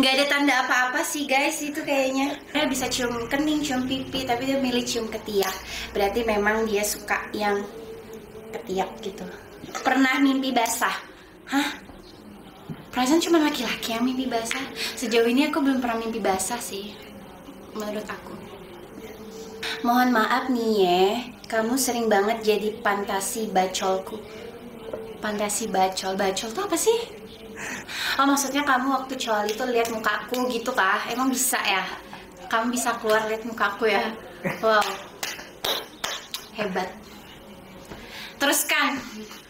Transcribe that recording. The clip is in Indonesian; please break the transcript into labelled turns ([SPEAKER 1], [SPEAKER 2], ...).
[SPEAKER 1] Nggak ada tanda apa-apa sih guys, itu kayaknya. Dia bisa cium kening, cium pipi, tapi dia milih cium ketiak. Berarti memang dia suka yang ketiak gitu. Pernah mimpi basah? Hah? Perasaan cuma laki-laki yang mimpi basah. Sejauh ini aku belum pernah mimpi basah sih, menurut aku. Mohon maaf nih ya, kamu sering banget jadi fantasi bacolku. Fantasi bacol, bacol tuh apa sih? Oh, maksudnya kamu waktu cowok itu lihat mukaku gitu kah? Emang bisa ya? Kamu bisa keluar lihat mukaku ya? Wow, hebat. Teruskan.